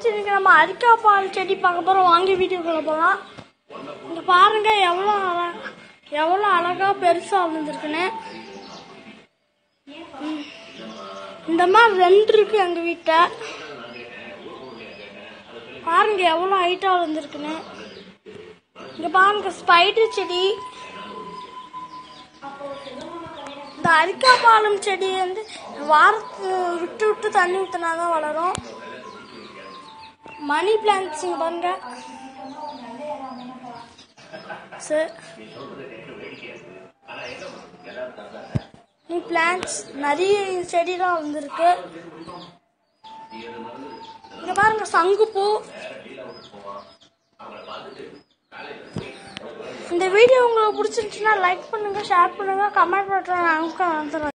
Friends, இன்னைக்கு நம்ம அரிக்காய் பால் செடி பார்க்க போகிறோம். வாங்கி வீடியோக்குள்ள போகலாம். இங்கே பாருங்க எவ்வளோ அழகா பெருசாக வளர்ந்துருக்குன்னு. இந்த மாதிரி 2 இருக்கு எங்கள் வீட்டில். பாருங்க எவ்வளோ ஹைட்டாக வளர்ந்துருக்குன்னு. இங்கே பாருங்க ஸ்பைடர் செடி. இந்த அரிக்காய் பாலம் செடி வந்து வாரத்துக்கு விட்டு விட்டு தண்ணி ஊற்றினாதான் வளரும். மணி பிளான்ட்ஸ் இங்கே பாருங்க. மணி பிளான்ட்ஸ் நிறைய செடிலாம் வந்துருக்கு. இங்க பாருங்க சங்குப்பூ. இந்த வீடியோ உங்களுக்கு பிடிச்சிருந்துச்சுன்னா லைக் பண்ணுங்க, ஷேர் பண்ணுங்க, கமெண்ட் பண்ணுங்க.